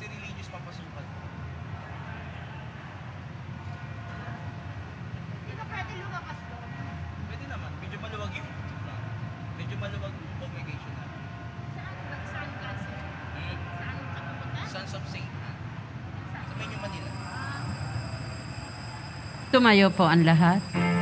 religious papasukan. Hindi ba pwede lumabas doon? Pwede naman. Medyo maluwag yung congregation na. Saan ka, sir? Saan ka pupunta? Sons of Satan. Sa Medyo Manila. Tumayo po ang lahat.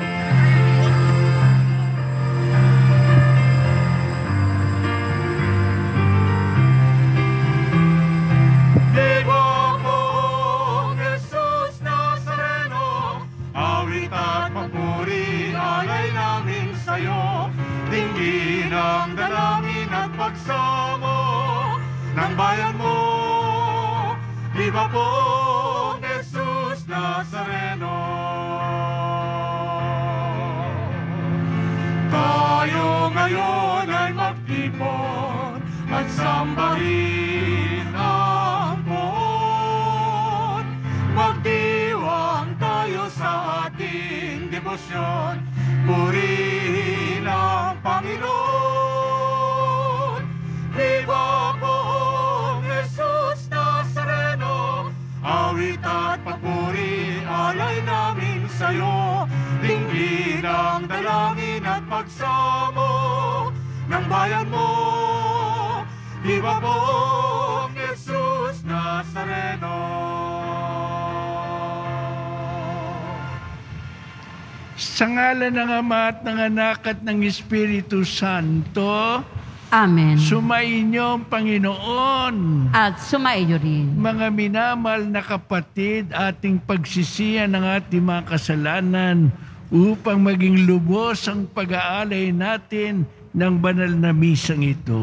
Viva po, Jesus Nazareno, awit at papuri alay namin sa'yo. Dinggin ang dalangin at pagsamo ng bayan mo. Viva po, Jesus Nazareno. Tayo ngayon ay magtipon at sambahin ang poon. Magdiwang tayo sa ating debosyon, purihin ang Panginoon. Viva po, Jesus Nazareno, awit at papuri alay namin sa'yo. Dinggin ang dalangin at pagsamo ng bayan mo. Viva po, Jesus Nazareno. Sa ngalan ng Ama at ng Anak at ng Espiritu Santo, Amen. sumainyo ang Panginoon. At sumaiyo rin. Mga minamahal na kapatid, ating pagsisiyan ng ating mga kasalanan upang maging lubos ang pag-aalay natin ng banal na misang ito.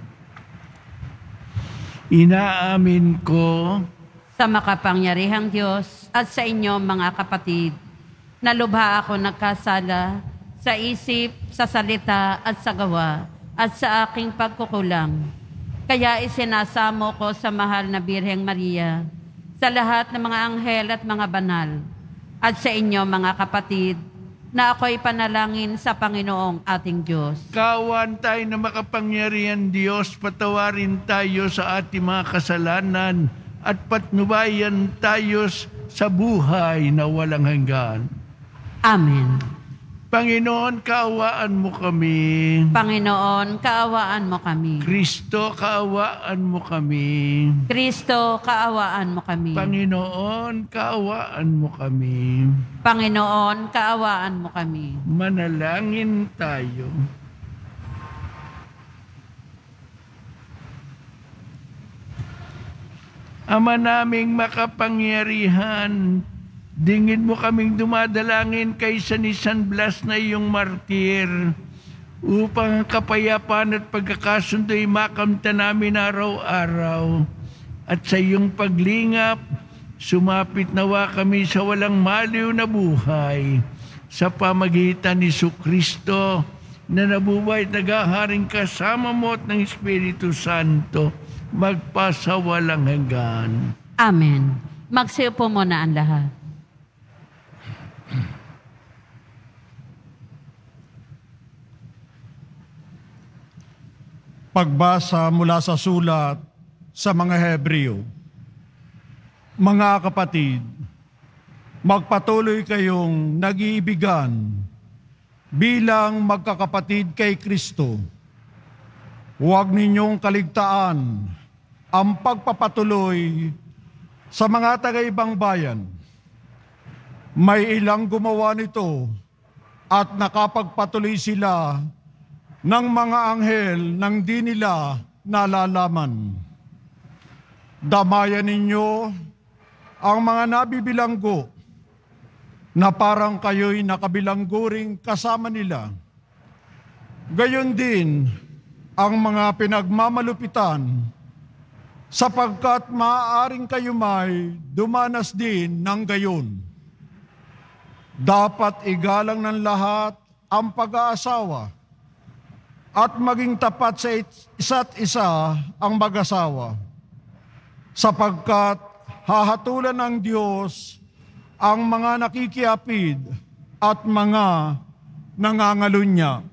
Inaamin ko Sa makapangyarihang Diyos at sa inyo mga kapatid, na lubha ako nagkasala sa isip, sa salita at sa gawa at sa aking pagkukulang. Kaya isinasamo ko sa mahal na Birheng Maria, sa lahat ng mga anghel at mga banal, at sa inyo mga kapatid, na ako'y panalangin sa Panginoong ating Diyos. kawan tayo na makapangyarihan Diyos, patawarin tayo sa ating mga kasalanan at patnubayan tayo sa buhay na walang hanggan. Amen. Panginoon, kaawaan mo kami. Panginoon, kaawaan mo kami. Kristo, kaawaan mo kami. Kristo, kaawaan mo kami. Panginoon, kaawaan mo kami. Panginoon, kaawaan mo kami. Manalangin tayo. Ama naming makapangyarihan, dingin mo kaming dumadalangin kaysa ni San Blas na iyong martir, upang ang kapayapaan at pagkakasundo'y makamta namin araw-araw. At sa iyong paglingap, sumapit nawa kami sa walang maliw na buhay, sa pamagitan ni Jesucristo na nabubuhay at naghaharing kasama mo at ng Espiritu Santo, magpasawalang hanggan. Amen. Magsiupo muna ang lahat. Pagbasa mula sa sulat sa mga Hebreo. Mga kapatid, magpatuloy kayong nag-iibigan bilang magkakapatid kay Kristo. Huwag ninyong kaligtaan ang pagpapatuloy sa mga taga-ibang bayan. May ilang gumawa nito at nakapagpatuloy sila ng mga anghel nang di nila nalalaman. Damayan ninyo ang mga nabibilanggo na parang kayo'y nakabilanggo ring kasama nila. Gayon din ang mga pinagmamalupitan, sapagkat maaaring kayo may dumanas din ng gayon. Dapat igalang ng lahat ang pag-aasawa at maging tapat sa isa't isa ang mag-asawa, sapagkat hahatulan ng Diyos ang mga nakikiapid at mga nangangalunya.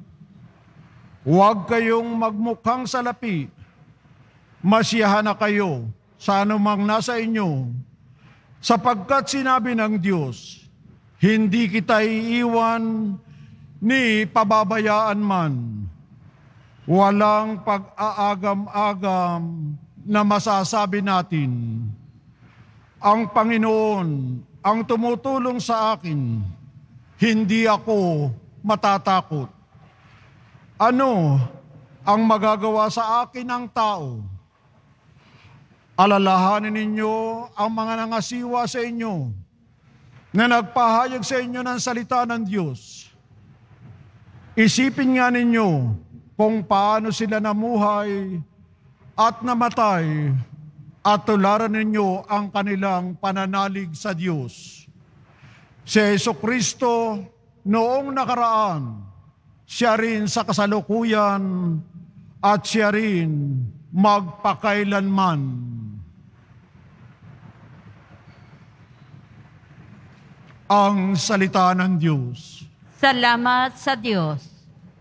Huwag kayong magmukhang salapi, masiyahan na kayo sa anumang nasa inyo, sapagkat sinabi ng Diyos, hindi kita iiwan ni pababayaan man. Walang pag-aagam-agam na masasabi natin, ang Panginoon ang tumutulong sa akin, hindi ako matatakot. Ano ang magagawa sa akin ng tao? Alalahanin ninyo ang mga nangasiwa sa inyo na nagpahayag sa inyo ng salita ng Diyos. Isipin nga ninyo kung paano sila namuhay at namatay at tularan ninyo ang kanilang pananalig sa Diyos. Si Jesucristo noong nakaraan, siya rin sa kasalukuyan at siya rin magpakailanman. Ang salita ng Diyos. Salamat sa Diyos.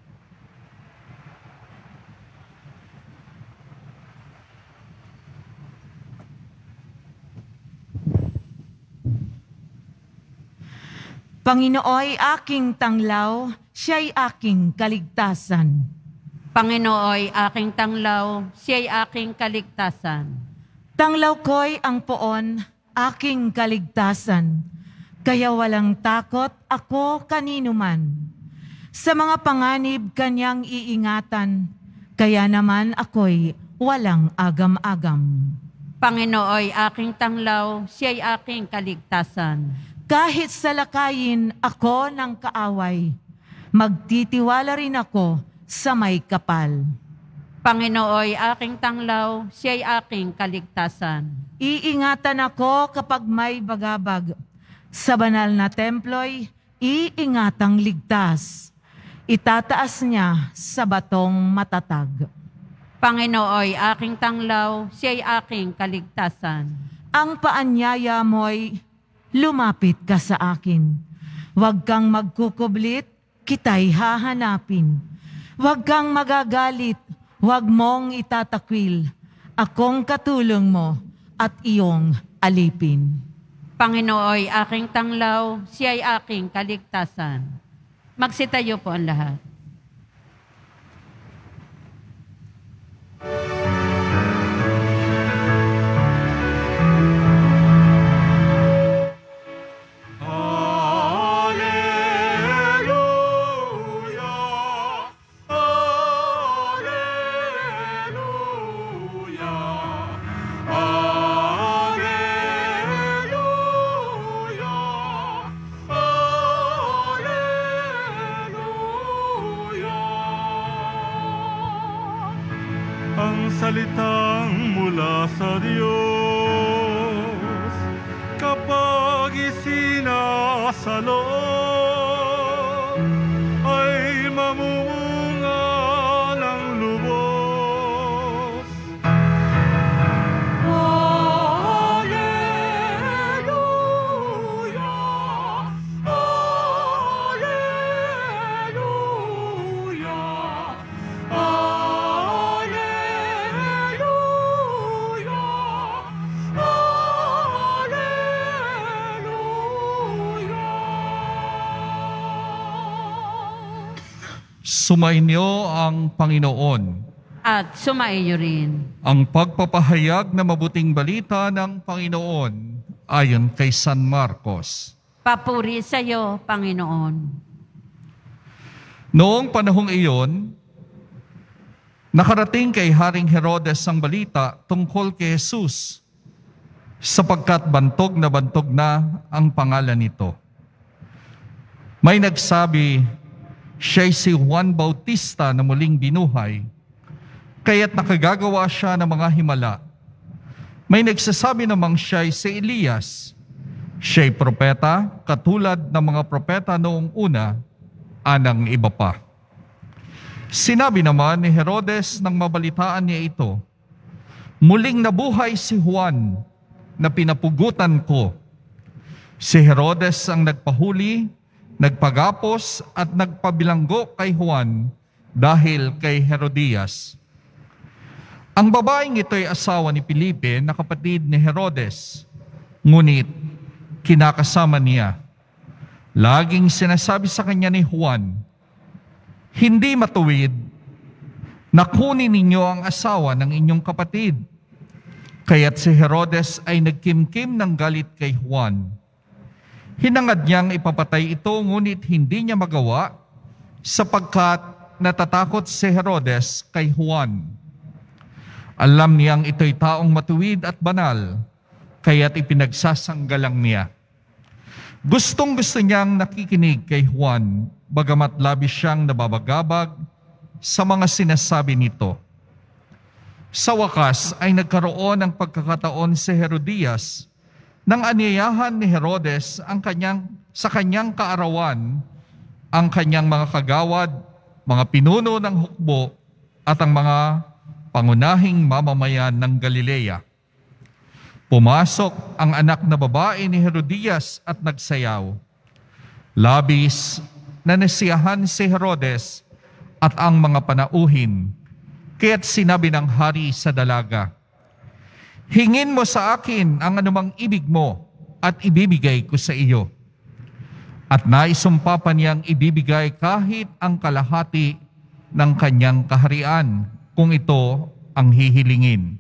Panginooy aking tanglaw, siya'y aking kaligtasan. Panginooy aking tanglaw, siya'y aking kaligtasan. Tanglaw ko'y ang poon, aking kaligtasan. Kaya walang takot ako kanino man. Sa mga panganib kanyang iingatan, kaya naman ako'y walang agam-agam. Panginooy aking tanglaw, siya'y aking kaligtasan. Kahit salakayin ako ng kaaway, magtitiwala rin ako sa may kapal. Panginooy aking tanglaw, siya'y aking kaligtasan. Iingatan ako kapag may bagabag. Sa banal na templo'y iingatang ligtas. Itataas niya sa batong matatag. Panginooy aking tanglaw, siya'y aking kaligtasan. Ang paanyaya mo'y lumapit ka sa akin. Huwag kang magkukublit, kita'y hahanapin. Huwag kang magagalit, huwag mong itatakwil. Akong katulong mo at iyong alipin. Panginooy aking tanglaw, siya'y aking kaligtasan. Magsitayo po ang lahat. Ang salitang mula sa Diyos kapag isinasalo ay mamumunga ng lubos. Alleluia, Alleluia. Sumainyo ang Panginoon. At sumaiyo rin. Ang pagpapahayag na mabuting balita ng Panginoon ayon kay San Marcos. Papuri sa iyo, Panginoon. Noong panahong iyon, nakarating kay Haring Herodes ang balita tungkol kay Jesus, sapagkat bantog na ang pangalan nito. May nagsabi, siya'y si Juan Bautista na muling binuhay, kaya't nakagagawa siya ng mga himala. May nagsasabi namang siya'y si Elias. Siya'y propeta, katulad ng mga propeta noong una, anang iba pa. Sinabi naman ni Herodes nang mabalitaan niya ito, muling nabuhay si Juan na pinapugutan ko. Si Herodes ang nagpahuli, nagpagapos at nagpabilanggo kay Juan dahil kay Herodias. Ang babaeng ito ay asawa ni Felipe na kapatid ni Herodes, ngunit kinakasama niya. Laging sinasabi sa kanya ni Juan, "Hindi matuwid na kunin ninyo ang asawa ng inyong kapatid." Kaya't si Herodes ay nagkimkim ng galit kay Juan. Hinangad niyang ipapatay ito, ngunit hindi niya magawa sapagkat natatakot si Herodes kay Juan. Alam niyang ito'y taong matuwid at banal, kaya't ipinagsasanggalang niya. Gustong-gusto niyang nakikinig kay Juan, bagamat labis siyang nababagabag sa mga sinasabi nito. Sa wakas ay nagkaroon ng pagkakataon si Herodias nang anyayahan ni Herodes sa kanyang kaarawan ang kanyang mga kagawad, mga pinuno ng hukbo at ang mga pangunahing mamamayan ng Galilea. Pumasok ang anak na babae ni Herodias at nagsayaw. Labis na nasiyahan si Herodes at ang mga panauhin, kaya't sinabi ng hari sa dalaga, "Hingin mo sa akin ang anumang ibig mo at ibibigay ko sa iyo." At naisumpa pa niyang ibibigay kahit ang kalahati ng kanyang kaharian kung ito ang hihilingin.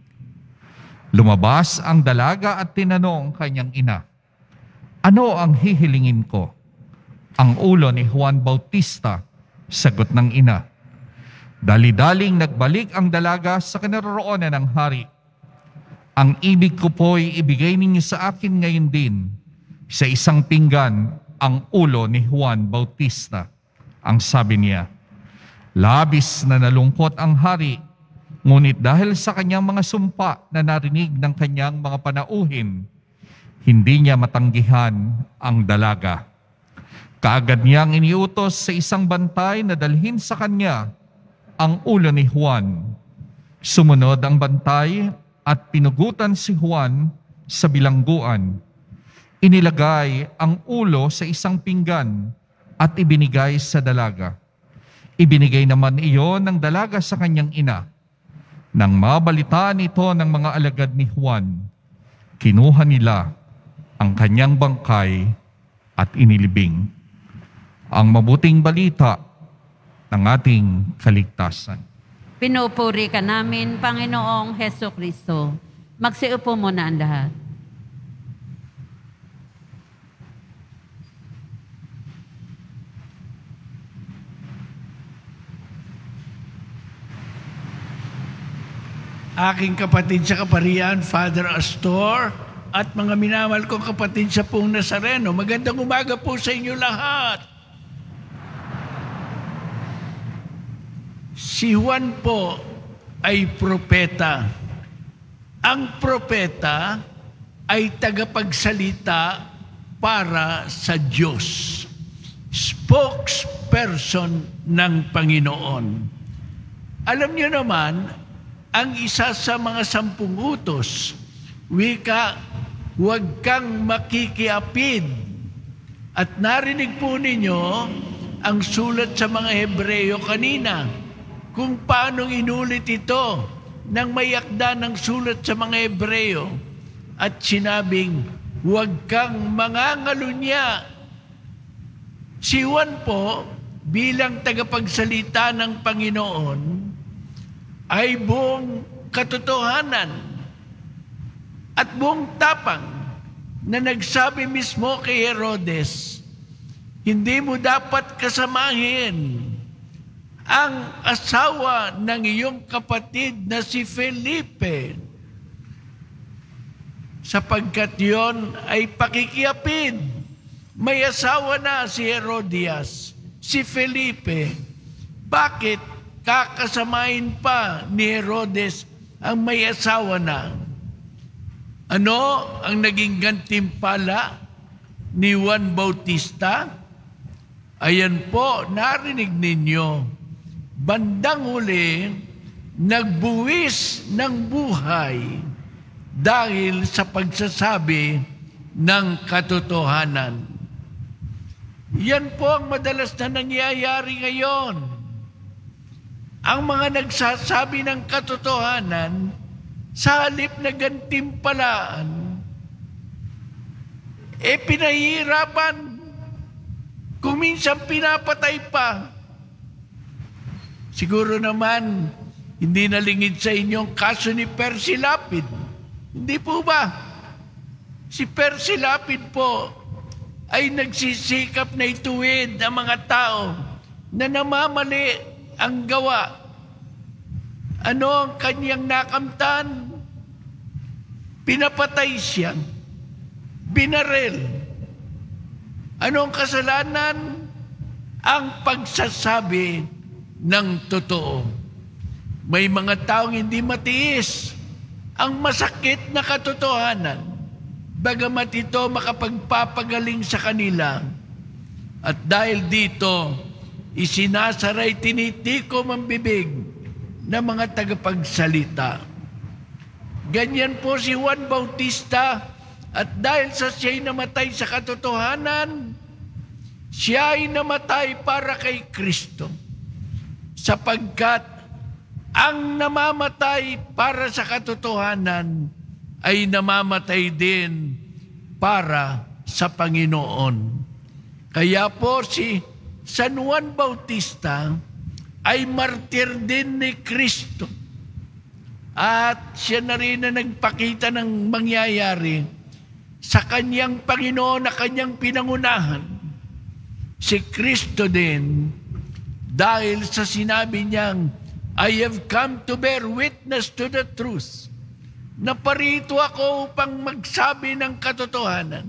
Lumabas ang dalaga at tinanong kanyang ina, "Ano ang hihilingin ko?" "Ang ulo ni Juan Bautista," sagot ng ina. Dali-daling nagbalik ang dalaga sa kinaroroonan ng hari. "Ang ibig ko po'y ibigay ninyo sa akin ngayon din, sa isang pinggan, ang ulo ni Juan Bautista," ang sabi niya. Labis na nalungkot ang hari, ngunit dahil sa kanyang mga sumpa na narinig ng kanyang mga panauhin, hindi niya matanggihan ang dalaga. Kaagad niyang iniutos sa isang bantay na dalhin sa kanya ang ulo ni Juan. Sumunod ang bantay at pinugutan si Juan sa bilangguan. Inilagay ang ulo sa isang pinggan at ibinigay sa dalaga. Ibinigay naman iyon ng dalaga sa kanyang ina. Nang mabalitaan ito ng mga alagad ni Juan, kinuha nila ang kanyang bangkay at inilibing. Ang mabuting balita ng ating kaligtasan. Pinupuri ka namin, Panginoong Heso Kristo. Magsiupo muna ang lahat. Aking kapatid sa kaparian, Father Astor, at mga minamahal kong kapatid sa Pong Nazareno, magandang umaga po sa inyo lahat. Si Juan po ay propeta. Ang propeta ay tagapagsalita para sa Diyos. Spokesperson ng Panginoon. Alam niyo naman, ang isa sa mga 10 utos, wika, huwag kang makikiapid. At narinig po ninyo ang sulat sa mga Hebreo kanina, kung paano inulit ito ng may akda ng sulat sa mga Hebreo at sinabing, huwag kang mangangalunya. Si Juan po, bilang tagapagsalita ng Panginoon, ay buong katotohanan at buong tapang na nagsabi mismo kay Herodes, hindi mo dapat kasamahin ang asawa ng iyong kapatid na si Felipe, sapagkat yon ay pakikiapid. May asawa na si Herodias, si Felipe. Bakit kakasamain pa ni Herodes ang may asawa na? Ano ang naging gantimpala ni Juan Bautista? Ayan po, narinig ninyo. Bandang huli, nagbuwis ng buhay dahil sa pagsasabi ng katotohanan. Yan po ang madalas na nangyayari ngayon. ang mga nagsasabi ng katotohanan sa halip na gantimpalaan, pinahihirapan, kung minsan pinapatay pa. Siguro naman, hindi nalingid sa inyong kaso ni Percy Lapid. Hindi po ba? Si Percy Lapid po ay nagsisikap na ituwid ang mga tao na namamali ang gawa. Ano ang kanyang nakamtan? Pinapatay siya. Binaril. Ano ang kasalanan? Ang pagsasabi ng totoo. May mga taong hindi matiis ang masakit na katotohanan, bagamat ito makapagpapagaling sa kanila. At dahil dito, isinasaray tinitikom ang bibig ng mga tagapagsalita. Ganyan po si Juan Bautista, at dahil sa siya'y namatay sa katotohanan, siya ay namatay para kay Kristo. Sapagkat ang namamatay para sa katotohanan ay namamatay din para sa Panginoon. Kaya po si San Juan Bautista ay martir din ni Kristo. At siya na rin na nagpakita ng mangyayari sa kanyang Panginoon na kanyang pinangunahan. Si Kristo din, dahil sa sinabi niyang, I have come to bear witness to the truth. Naparito ako upang magsabi ng katotohanan.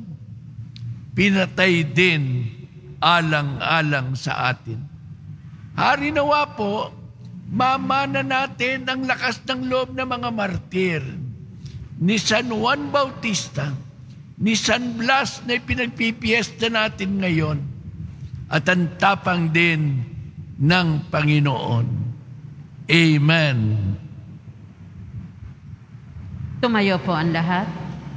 Pinatay din alang-alang sa atin. Hari nawa po, mamana natin ang lakas ng loob ng mga martir ni San Juan Bautista, ni San Blas na pinagpipiesta natin ngayon, at ang tapang din ng Panginoon. Amen. Tumayo po ang lahat.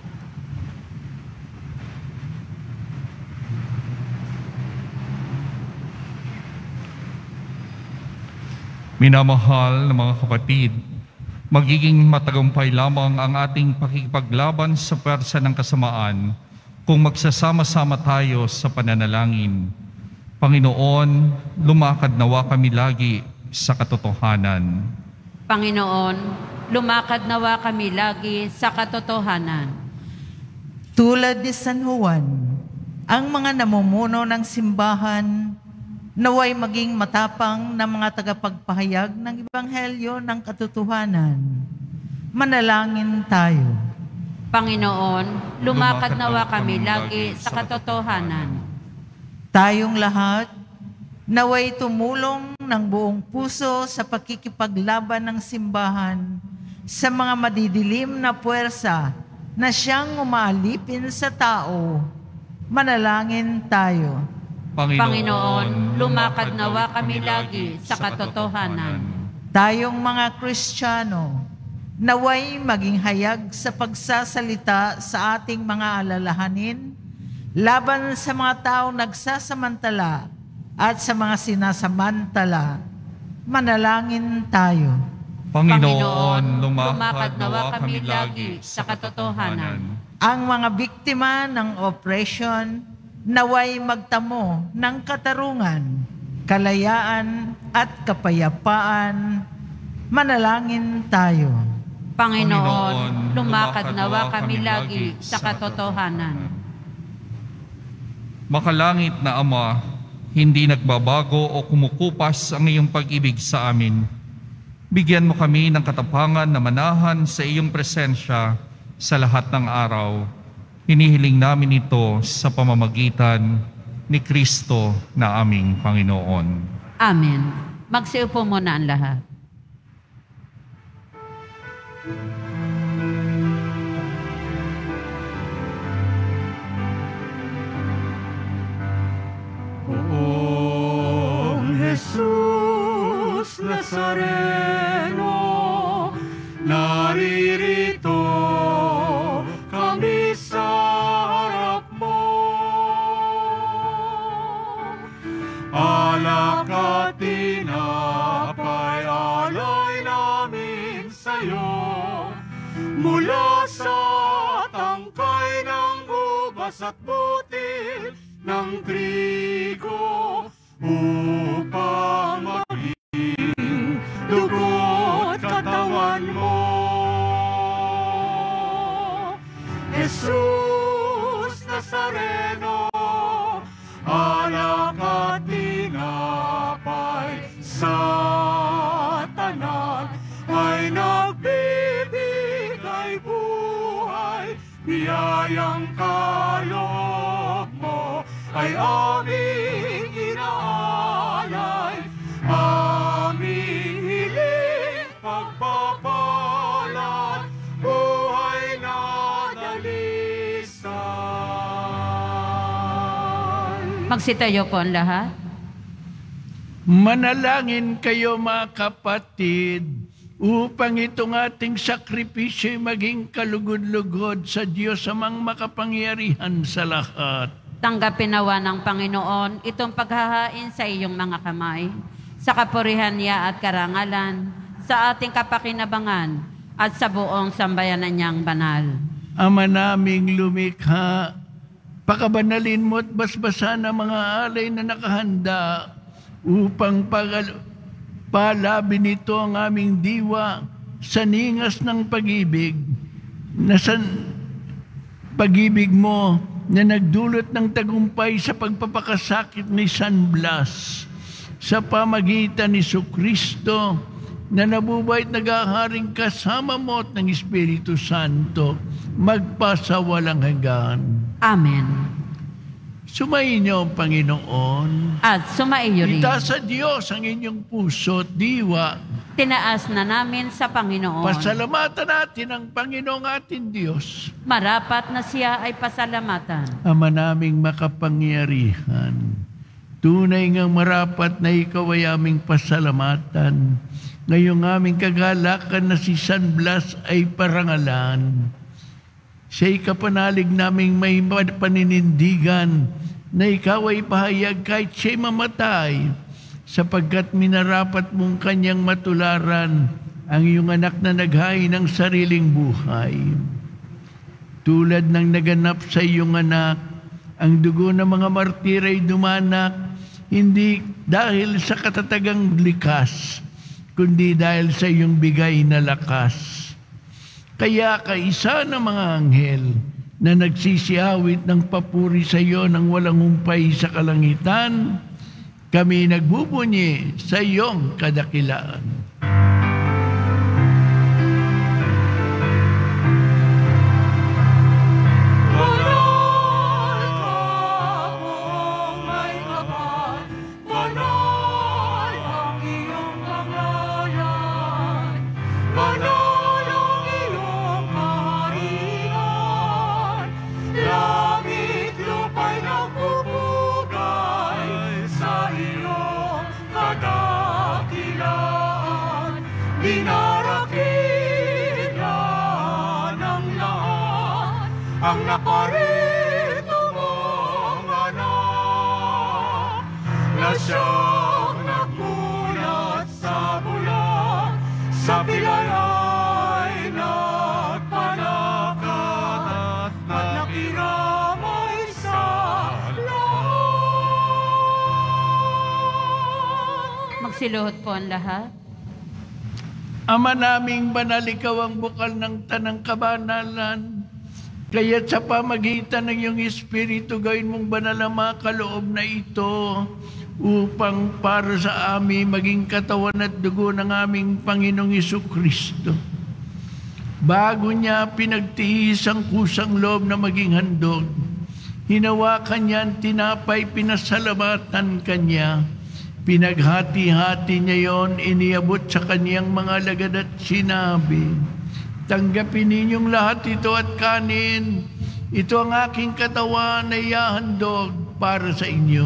Minamahal na mga kapatid, magiging matagumpay lamang ang ating pakikipaglaban sa pwersa ng kasamaan kung magsasama-sama tayo sa pananalangin. Panginoon, lumakad nawa kami lagi sa katotohanan. Panginoon, lumakad nawa kami lagi sa katotohanan. Tulad ni San Juan, ang mga namumuno ng simbahan naway maging matapang na mga tagapagpahayag ng Ebanghelyo ng katotohanan. Manalangin tayo. Panginoon, lumakad nawa kami lagi sa katotohanan. Tayong lahat, naway tumulong ng buong puso sa pakikipaglaban ng simbahan sa mga madidilim na puwersa na siyang umaalipin sa tao. Manalangin tayo. Panginoon, lumakad nawa kami lagi sa katotohanan. Tayong mga Kristiyano, naway maging hayag sa pagsasalita sa ating mga alalahanin laban sa mga taong nagsasamantala at sa mga sinasamantala. Manalangin tayo. Panginoon, lumakad nawa kami lagi sa katotohanan. Ang mga biktima ng oppression, naway magtamo ng katarungan, kalayaan at kapayapaan. Manalangin tayo. Panginoon, lumakad nawa kami lagi sa katotohanan. Makalangit na Ama, hindi nagbabago o kumukupas ang iyong pag-ibig sa amin. Bigyan mo kami ng katapangan na manahan sa iyong presensya sa lahat ng araw. Hinihiling namin ito sa pamamagitan ni Kristo na aming Panginoon. Amen. Magsiupo muna ang lahat. Poong Jesus Nazareno, naririto kami sa harap mo. Alak at tinapay habas at butil ng trigo upang maging dugo't katawan mo. Jesus Nazareno, alak at tinapay sa tanan ay nagbibigay buhay, biyayang kaloob mo ay aming inaalay, aming hiling pagpapalad, buhay na dalisay. Magsitayo po ang lahat. Manalangin kayo mga kapatid upang itong ating sakripisyo maging kalugod-lugod sa Diyos amang makapangyarihan sa lahat. Tanggapin nawa ng Panginoon itong paghahain sa iyong mga kamay, sa kapurihan niya at karangalan, sa ating kapakinabangan at sa buong sambayanan niyang banal. Ama naming lumikha, pakabanalin mo at basbasan ang mga alay na nakahanda upang palabin nito ang aming diwa sa ningas ng pag-ibig, na pag-ibig mo na nagdulot ng tagumpay sa pagpapakasakit ni San Blas sa pamagitan ni Kristo na nabubuhay at naghaharing kasama mo at ng Espiritu Santo magpasawalang hanggan. Amen. Sumainyo ang Panginoon. At sumaiyo rin. Itaas sa Diyos ang inyong puso at diwa. Tinaas na namin sa Panginoon. Pasalamatan natin ang Panginoong ating Diyos. Marapat na siya ay pasalamatan. Ama naming makapangyarihan, tunay ngang marapat na ikaw ay aming pasalamatan. Ngayong aming kagalakan na si San Blas ay parangalan. Siya'y kapanalig naming may paninindigan na ikaw ay pahayag kahit siya'y mamatay, sapagkat minarapat mong kanyang matularan ang iyong anak na naghain ng sariling buhay. Tulad ng naganap sa iyong anak, ang dugo ng mga martir ay dumanak, hindi dahil sa katatagang likas, kundi dahil sa iyong bigay na lakas. Kaya kaisa ng mga anghel na nagsisiawit ng papuri sa iyo ng walang humpay sa kalangitan, kami nagbubunyi sa iyong kadakilaan. Dinarakilan ng lahat ang naparito mong anak, na siyang nagmulat sa bula, sa pilay ay nagpanakat at nakiramay sa lahat. Magsiluhod po ang lahat. Ama naming banal, ikaw ang bukal ng tanang kabanalan. Kaya't sa pamagitan ng iyong Espiritu, gawin mong banal ang mga kaloob na ito upang para sa amin maging katawan at dugo ng aming Panginoong Kristo. Bago niya pinagtiis ang kusang loob na maging handog, hinawakan niya ang tinapay, pinasalamatan kanya. Pinaghati-hati niya yon, iniabot sa kaniyang mga lagad at sinabi, tanggapin ninyong lahat ito at kanin. Ito ang aking katawan na ihahandog para sa inyo.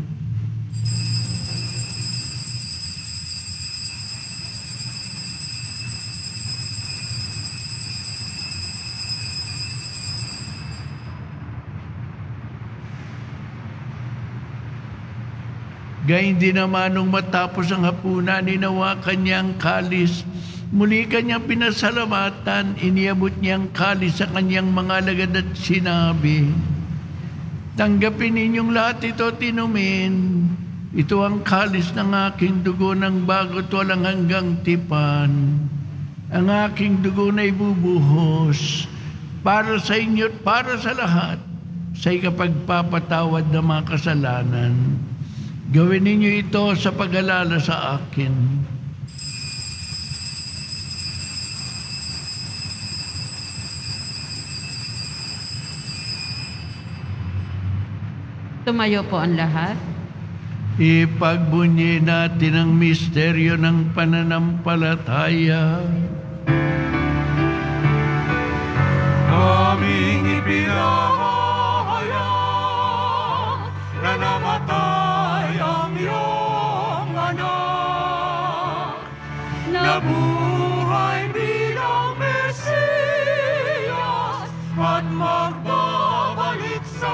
Gayun din naman nung matapos ang hapunan, hinawakan niya ang kalis. Muli kanyang pinasalamatan, iniabot niya ang kalis sa kanyang mga lagad at sinabi, Tanggapin ninyong lahat ito tinumin. Ito ang kalis ng aking dugo ng bago't walang hanggang tipan. Ang aking dugo na ibubuhos para sa inyo at para sa lahat sa ikapagpapatawad ng mga kasalanan. Gawin ninyo ito sa pag-alala sa akin. Tumayo po ang lahat. Ipagbunyi natin ang misteryo ng pananampalataya. Aming ipinahayag na namatay ang iyong anak, nabuhay bilang Mesiyas at magbabalik sa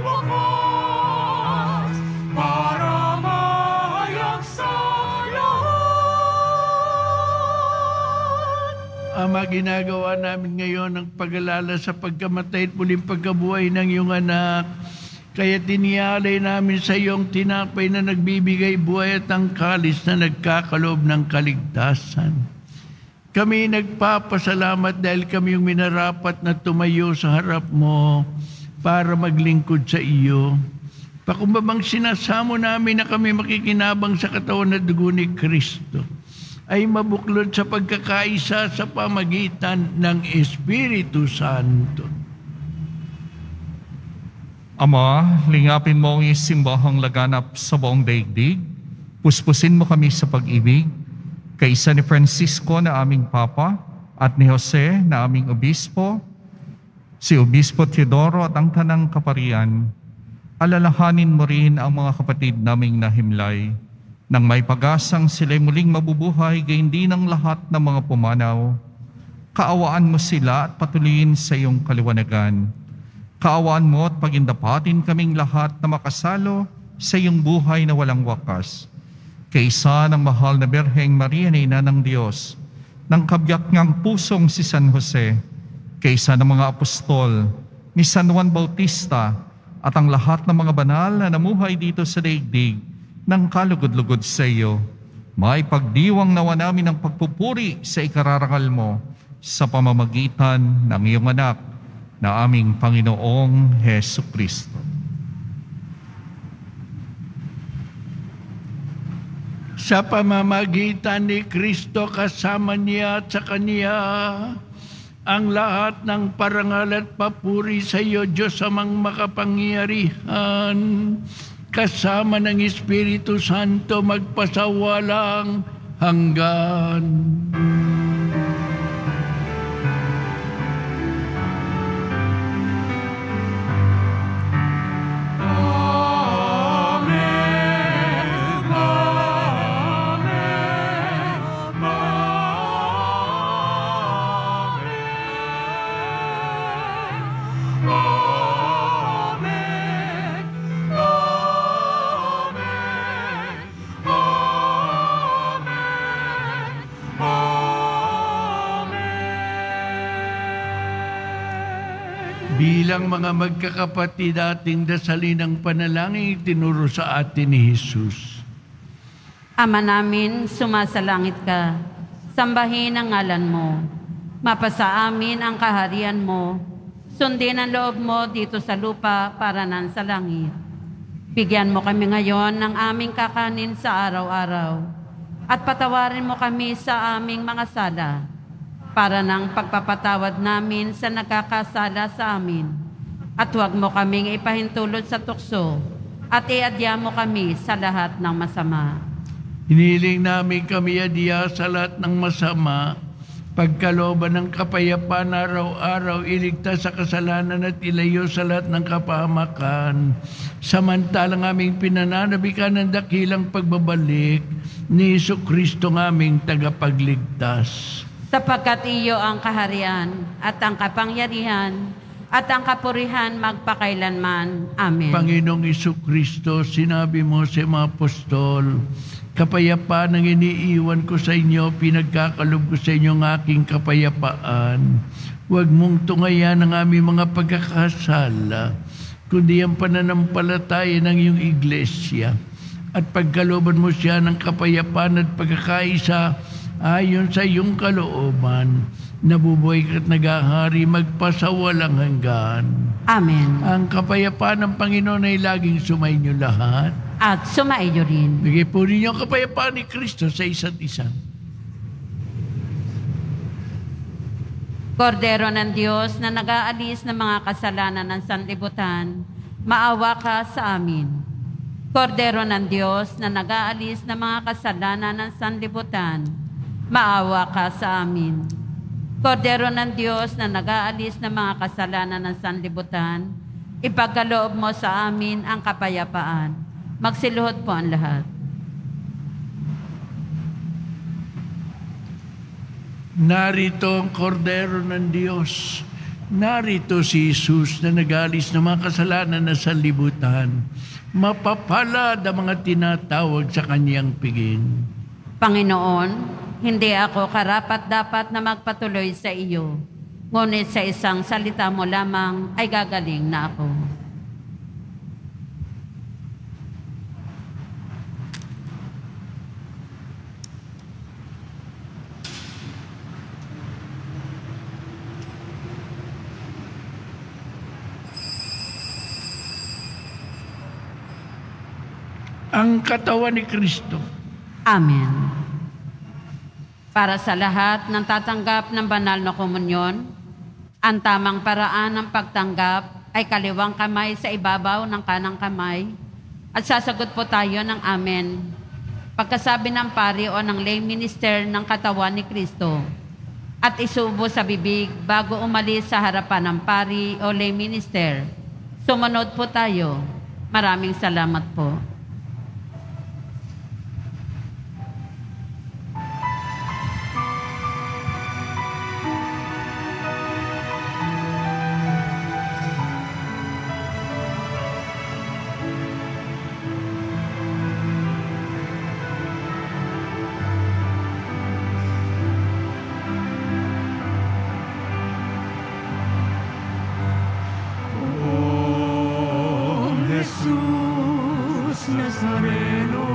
wakas para mahayag sa lahat. Ama, ginagawa namin ngayon ang pag-alala sa pagkamatay at muling pagkabuhay ng iyong anak. Kaya tinialay namin sa iyong tinapay na nagbibigay buhay at ang kalis na nagkakaloob ng kaligtasan. Kami nagpapasalamat dahil kami yung minarapat na tumayo sa harap mo para maglingkod sa iyo. Pakumbabang sinasamo namin na kami makikinabang sa katawan na dugo ni Kristo ay mabuklod sa pagkakaisa sa pamagitan ng Espiritu Santo. Ama, lingapin mo ang isimbahang laganap sa buong daigdig. Puspusin mo kami sa pag-ibig. Kaisa ni Francisco na aming Papa at ni Jose na aming Obispo, si Obispo Teodoro at ang tanang kaparian. Alalahanin mo rin ang mga kapatid naming nahimlay nang may pag-asang sila'y muling mabubuhay gayon din ang lahat ng mga pumanaw. Kaawaan mo sila at patuloyin sa iyong kaliwanagan. Kaawaan mo at pagindapatin kaming lahat na makasalo sa iyong buhay na walang wakas. Kaisa ng mahal na Birheng Maria na Ina ng Diyos, ng kabyak ngang pusong si San Jose, kaisa ng mga apostol, ni San Juan Bautista, at ang lahat ng mga banal na namuhay dito sa daigdig ng kalugod-lugod sa iyo, may pagdiwang nawa namin ng pagpupuri sa ikararangal mo sa pamamagitan ng iyong anak na aming Panginoong Hesu Kristo. Sa pamamagitan ni Kristo kasama niya at sa Kanya, ang lahat ng parangal at papuri sa iyo, Diyos amang makapangyarihan, kasama ng Espiritu Santo magpasawalang hanggan. Bilang mga magkakapatid, ating dasalin ang panalangin tinuro sa atin ni Jesus. Ama namin, sumasalangit ka. Sambahin ang ngalan mo. Mapasa amin ang kaharian mo. Sundin ang loob mo dito sa lupa para nan sa langit. Bigyan mo kami ngayon ng aming kakanin sa araw-araw. At patawarin mo kami sa aming mga sala para ng pagpapatawad namin sa nakakasala sa amin. At huwag mo kaming ipahintulot sa tukso at iadya mo kami sa lahat ng masama. Hiniling namin kami adya sa lahat ng masama, pagkalooban ng kapayapaan araw-araw, iligtas sa kasalanan at ilayo sa lahat ng kapahamakan. Samantalang aming pinananabikan ng dakilang pagbabalik ni Jesucristo ng aming tagapagligtas. Sapagkat iyo ang kaharian at ang kapangyarihan at ang kapurihan magpakailanman. Amen. Panginoong Jesucristo, sinabi mo sa mga apostol, kapayapaan ang iniiwan ko sa inyo, pinagkakalob ko sa inyo ang aking kapayapaan. Huwag mong tungayan ang aming mga pagkakasala kundi ang pananampalataya ng iyong iglesia. At pagkalooban mo siya ng kapayapaan at pagkakaisa ayon sa iyong kalooban, nabubuhay ka't naghahari magpasawalang hanggan. Amen. Ang kapayapaan ng Panginoon ay laging sumainyo lahat. At sumaiyo rin. Bigay po ninyo ang kapayapaan ni Kristo sa isa't isa. Kordero ng Diyos na nag-aalis ng mga kasalanan ng sanlibutan, maawa ka sa amin. Kordero ng Diyos na nag-aalis ng mga kasalanan ng sanlibutan, maawa ka sa amin. Kordero ng Diyos na nag-aalis ng mga kasalanan ng sanlibutan, ipagkaloob mo sa amin ang kapayapaan. Magsiluhod po ang lahat. Narito ang kordero ng Diyos. Narito si Jesus na nag-alis ng mga kasalanan na sanlibutan. Mapapalad ang mga tinatawag sa kanyang piging. Panginoon, hindi ako karapat-dapat na magpatuloy sa iyo. Ngunit sa isang salita mo lamang ay gagaling na ako. Ang katawan ni Kristo. Amen. Para sa lahat ng tatanggap ng banal na komunyon, ang tamang paraan ng pagtanggap ay kaliwang kamay sa ibabaw ng kanang kamay at sasagot po tayo ng Amen. Pagkasabi ng pari o ng lay minister ng katawan ni Kristo at isubo sa bibig bago umalis sa harapan ng pari o lay minister. Sumunod po tayo. Maraming salamat po. Nazareno,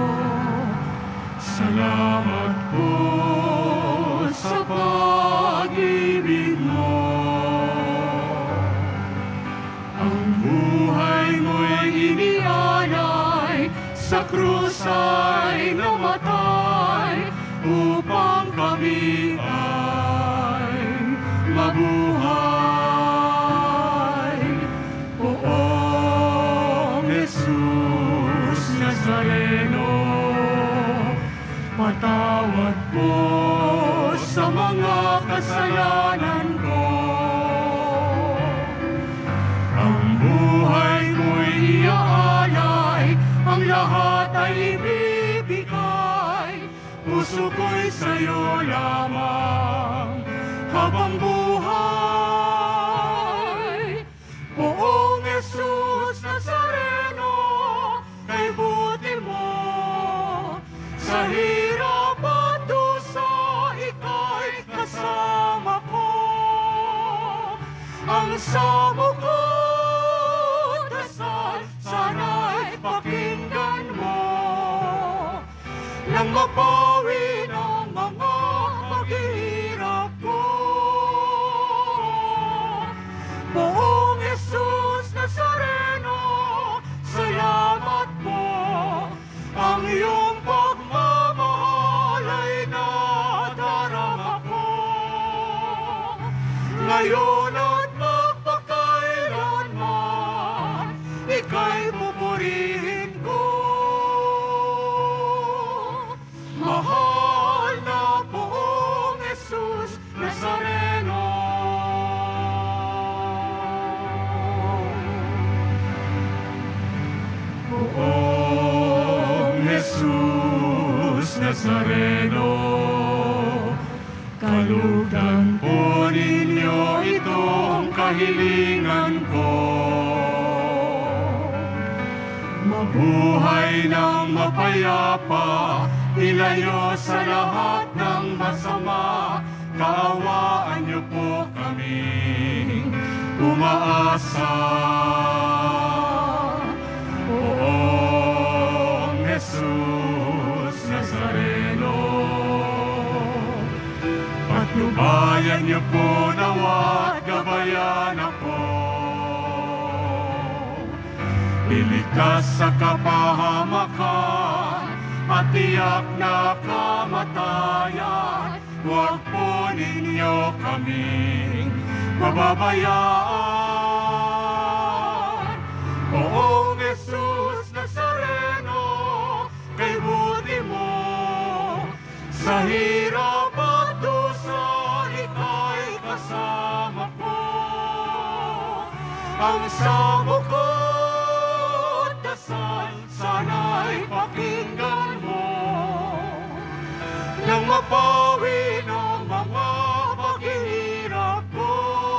salamat po sa pag-ibig mo. Ang buhay mo'y inialay, sa krus ay namatay, upang kami ay mabuhay. Poong Jesus Nazareno, patawad po sa mga kasalanan ko. Ang buhay ko'y iaalay, ang lahat ay ibibigay. Puso ko'y sa'yo lamang habang buhay. Poong Jesus Nazareno, kay buti mo sa hirap at dusa, ika'y kasama ko. Ang samo ko dasal, sana'y pakinggan mo, nang mapawi ng mga paghihirap ko. Poong Jesus Nazareno, salamat po. Ang iyong pagmamahal ay nadarama ko. Ngayon at magpakailanman, ika'y pupurihin ko. Mahal na Poong Jesus Nazareno. Poong Jesus Nazareno, kalugdan po ninyo itong kahilingan ko. Mabuhay ng mapayapa, ilayo sa lahat ng masama. Kaawaan niyo po kaming umaasa. Bayan niyo po nawat gabayan ako. Iligtas sa kapahamakan at tiyak na kamatayan. Huwag po ninyo kaming pababayaan. Poong Jesus Nazareno, kay buti mo sa hirap at dusa, ika'y kasama ko. Ang samo ko't dasal, sana'y pakinggan mo, nang mapawi ng mga paghihirap ko.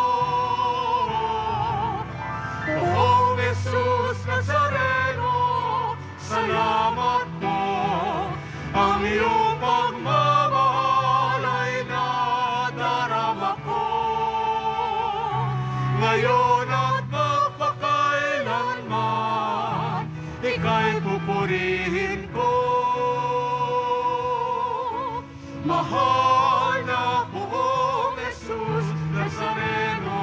Poong Jesus Nazareno, salamat po. Ang iyong pagmamahal ay nadarama ko. Ngayon at magpakailanman, ika'y pupurihin ko. Mahal na Poong Jesus Nazareno.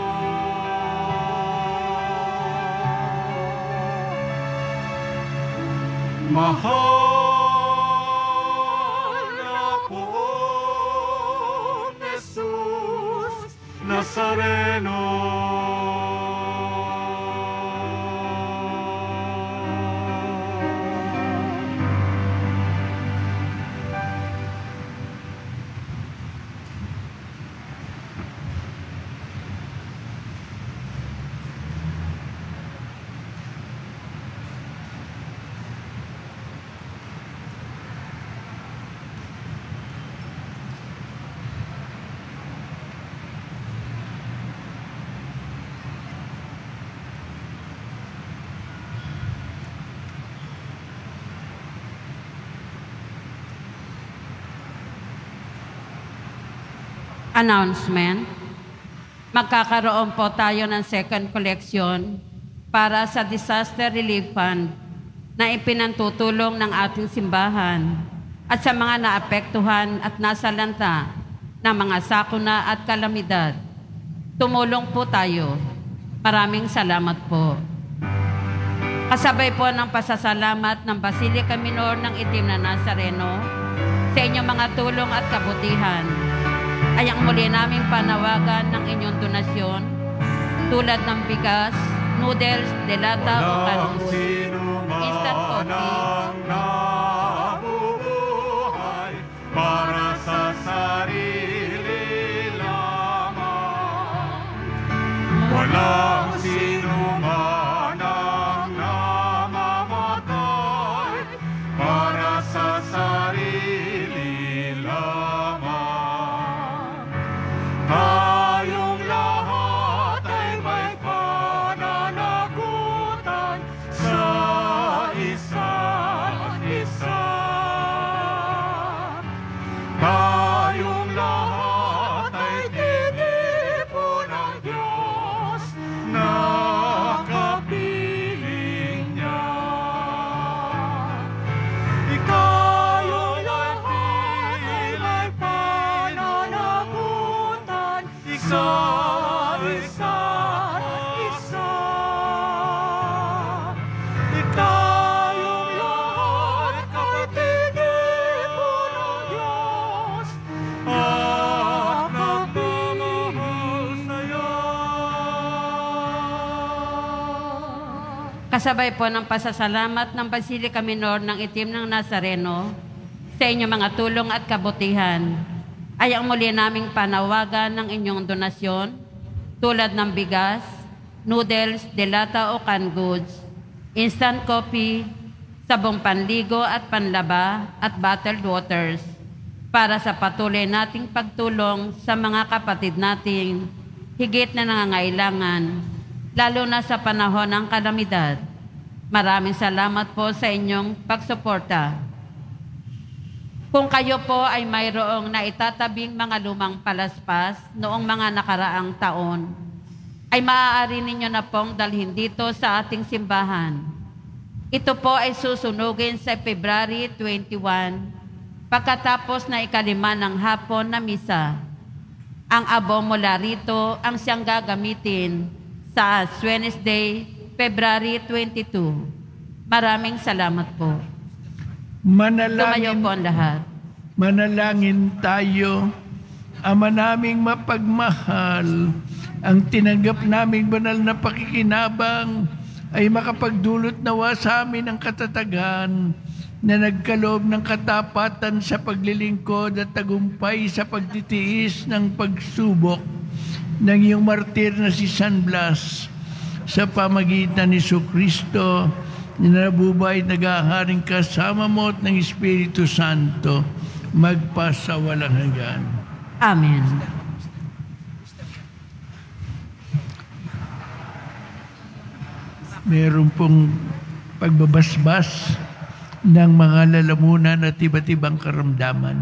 Mahal na Poong Jesus Nazareno. Announcement. Magkakaroon po tayo ng second collection para sa Disaster Relief Fund na ipinantutulong ng ating simbahan at sa mga naapektuhan at nasalanta ng mga sakuna at kalamidad. Tumulong po tayo. Maraming salamat po. Kasabay po ng pasasalamat ng Basilica Minor ng Itim na Nazareno sa inyong mga tulong at kabutihan, ay ang muli naming panawagan ng inyong donasyon tulad ng bigas, noodles, delata o kanus, instant coffee, nabubuhay para sa sarili lamang. Walang sinuman ang namamatay para sa sarili lamang. Tayong lahat ay may pananagutan sa isa't isa. Tayong lahat ay tinipo ng Diyos na kapiling niya. Tayong lahat ay may pananagutan sa isa't isa. Tayong lahat ay tinipo ng Diyos at nagmamahal sa'yo. kasabay po ng pasasalamat ng Basilica Minor ng Itim ng Nazareno sa inyong mga tulong at kabutihan, ay ang muli naming panawagan ng inyong donasyon tulad ng bigas, noodles, delata o canned goods, instant coffee, sabong panligo at panlaba at bottled waters para sa patuloy nating pagtulong sa mga kapatid nating higit na nangangailangan, lalo na sa panahon ng kalamidad. Maraming salamat po sa inyong pagsuporta. Kung kayo po ay mayroong naitatabing mga lumang palaspas noong mga nakaraang taon, ay maaari ninyo na pong dalhin dito sa ating simbahan. Ito po ay susunugin sa February 21, pagkatapos na 5 ng hapon na misa. Ang abo mula rito ang siyang gagamitin sa Wednesday, February 22. Maraming salamat po. Tumayo po ang lahat. Manalangin tayo. Ama naming mapagmahal, ang tinanggap naming banal na pakikinabang ay makapagdulot nawa sa amin ng katatagan na nagkaloob ng katapatan sa paglilingkod at tagumpay sa pagtitiis ng pagsubok ng iyong martir na si San Blas sa pamagitan ni Kristo na nabubuhay nag-aharing kasama mo at ng Espiritu Santo magpasawalang hanggan. Amen. Meron pong pagbabasbas ng mga lalamunan at iba't ibang karamdaman.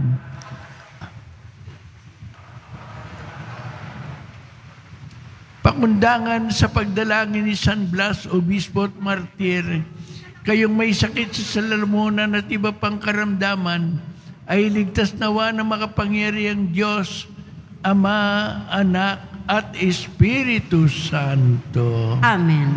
Pakundangan sa pagdalangin ni San Blas, Obispo at Martir, kayong may sakit sa lalamunan at iba pang karamdaman, ay ligtas nawa ng makapangyarihang Diyos, Ama, Anak, at Espiritu Santo. Amen.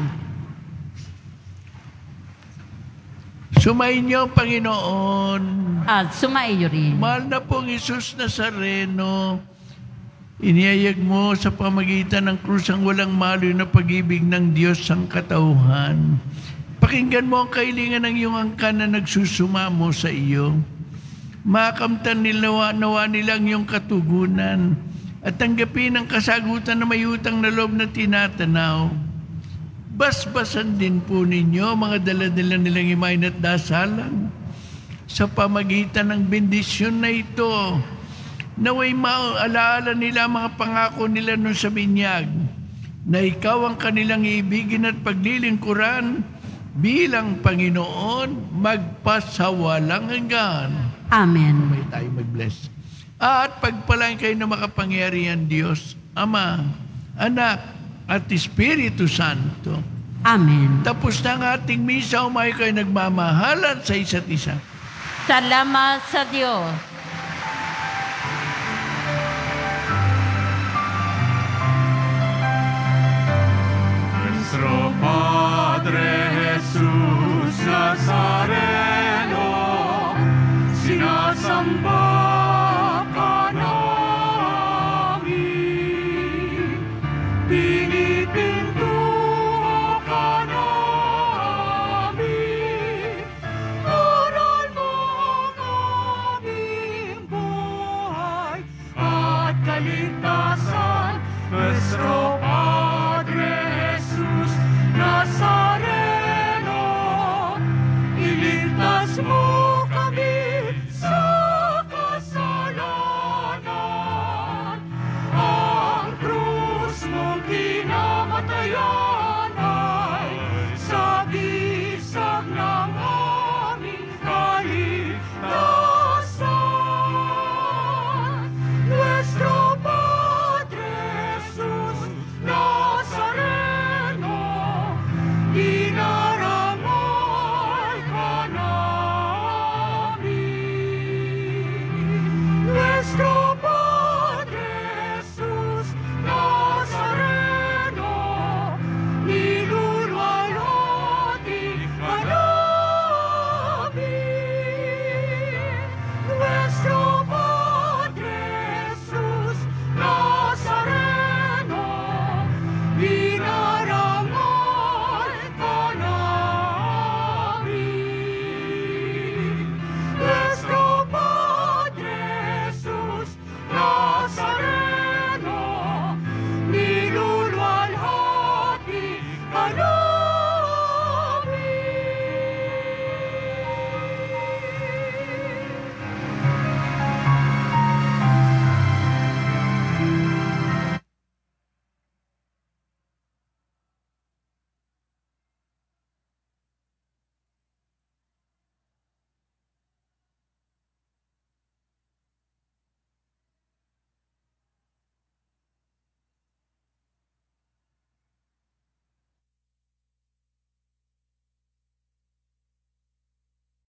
Sumainyo, Panginoon. At sumaiyo rin. Mahal na pong Isus Nazareno, iniyayag mo sa pamagitan ng krus ang walang maloy na pag-ibig ng Diyos ang katauhan. Pakinggan mo ang kahilingan ng iyong angkan na nagsusumamo sa iyo. Makamtan nawa nilang iyong katugunan at tanggapin ang kasagutan na may utang na loob na tinatanaw. Basbasan din po ninyo mga dala-dala nilang imahin at dasalan sa pamagitan ng bendisyon na ito. Naway maalaala nila mga pangako nila nung sa binyag na ikaw ang kanilang iibigin at paglilingkuran bilang Panginoon magpasawalang hanggan. Amen. May tayo mag-bless. At pagpalain kayo na makapangyarihan Diyos, Ama, Anak, at Espiritu Santo. Amen. Tapos na ang ating misa, umayo kayo nagmamahalan sa isa't isa. Salamat sa Diyos.